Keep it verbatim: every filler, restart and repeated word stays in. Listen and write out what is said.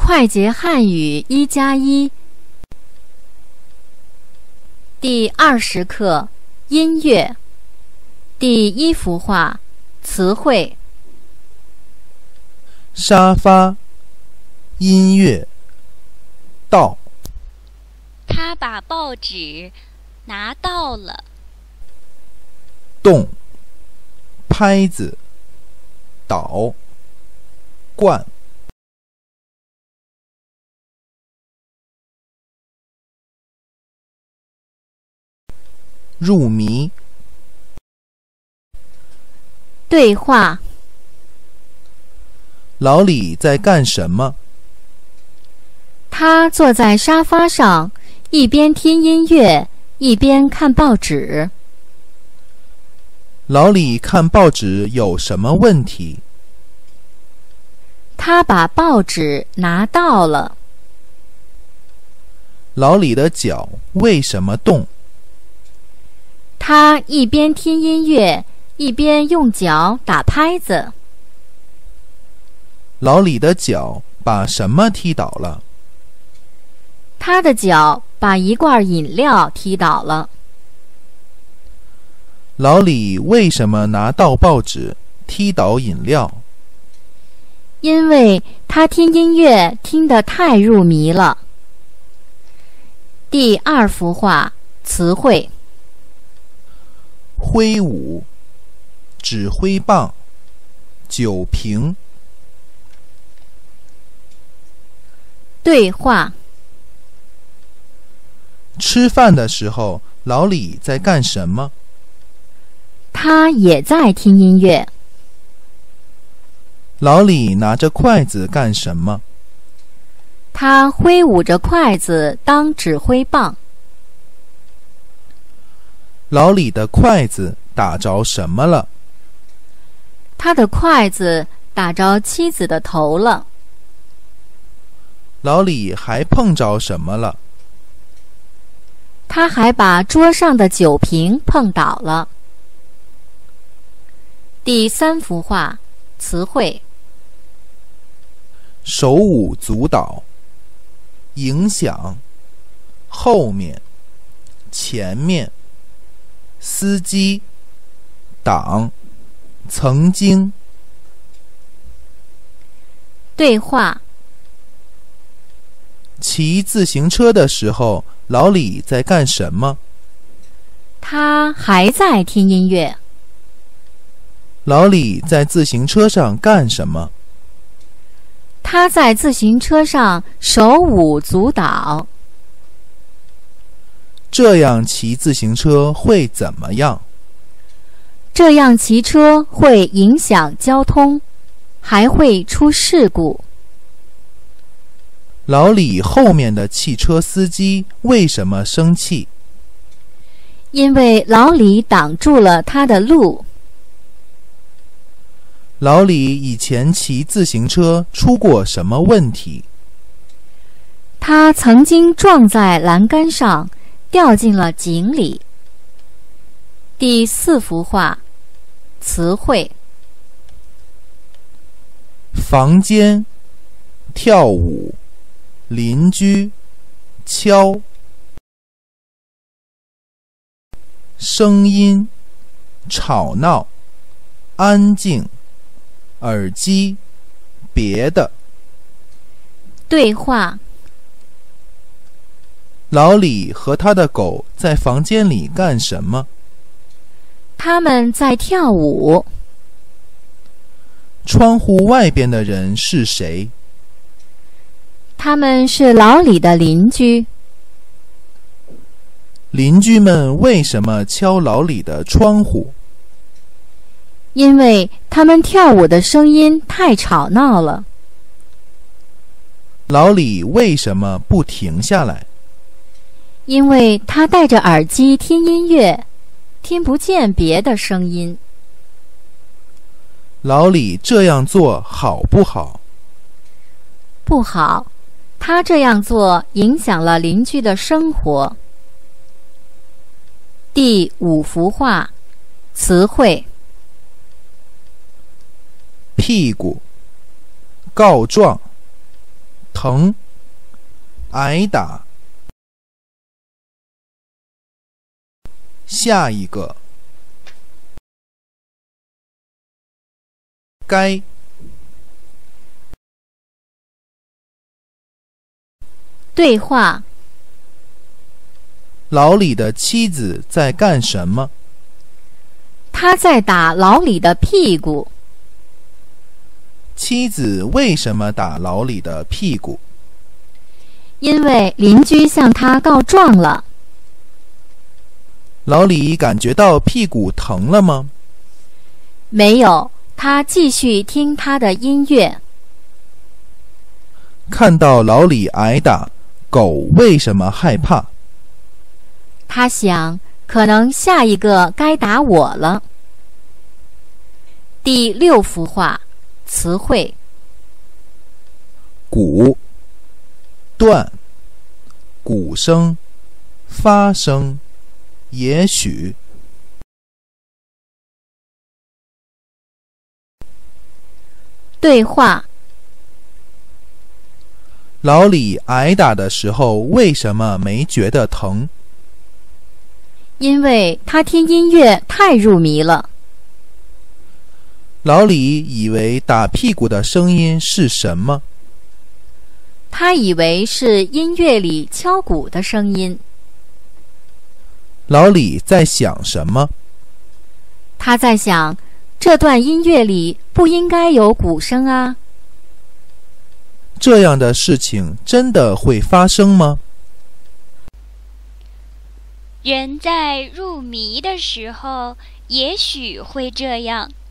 快捷汉语一加一第二十课音乐第一幅画词汇沙发音乐到他把报纸拿到了。 动拍子倒灌入迷对话老李在干什么？ 他坐在沙发上，一边听音乐，一边看报纸。 老李看报纸有什么问题？ 他把报纸拿到了。 老李的脚为什么动？ 他一边听音乐，一边用脚打拍子。 老李的脚把什么踢倒了？ 他的脚把一罐饮料踢倒了。 老李为什么拿到报纸踢倒饮料？ 因为他听音乐听得太入迷了。第二幅画词汇挥舞指挥棒酒瓶对话吃饭的时候老李在干什么？ 他也在听音乐。 老李拿着筷子干什么？ 他挥舞着筷子当指挥棒。 老李的筷子打着什么了？ 他的筷子打着妻子的头了。 老李还碰着什么了？ 他还把桌上的酒瓶碰倒了。第三幅画词汇手舞足蹈影响后面前面司机党曾经对话骑自行车的时候老李在干什么？ 他还在听音乐。 老李在自行车上干什么？ 他在自行车上手舞足蹈。 这样骑自行车会怎么样？ 这样骑车会影响交通，还会出事故。 老李后面的汽车司机为什么生气？ 因为老李挡住了他的路。 老李以前骑自行车出过什么问题？ 他曾经撞在栏杆上，掉进了井里。第四幅画词汇房间跳舞邻居敲声音吵闹安静耳机别的对话老李和他的狗在房间里干什么？ 他们在跳舞。 窗户外边的人是谁？ 他们是老李的邻居。 邻居们为什么敲老李的窗户？ 因为他们跳舞的声音太吵闹了。 老李为什么不停下来？ 因为他戴着耳机听音乐，听不见别的声音。 老李这样做好不好？ 不好，他这样做影响了邻居的生活。第五幅画词汇屁股告状疼，挨打。下一个，该。 对话： 老李的妻子在干什么？ 他在打老李的屁股。 妻子为什么打老李的屁股？ 因为邻居向他告状了。 老李感觉到屁股疼了吗？ 没有，他继续听他的音乐。 看到老李挨打，狗为什么害怕？ 他想，可能下一个该打我了。第六幅画，词汇： 鼓、断、鼓声、发声、也许。 对话： 老李挨打的时候为什么没觉得疼？ 因为他听音乐太入迷了。 老李以为打屁股的声音是什么？ 他以为是音乐里敲鼓的声音。 老李在想什么？ 他在想，这段音乐里不应该有鼓声啊。 这样的事情真的会发生吗？ 人在入迷的时候，也许会这样。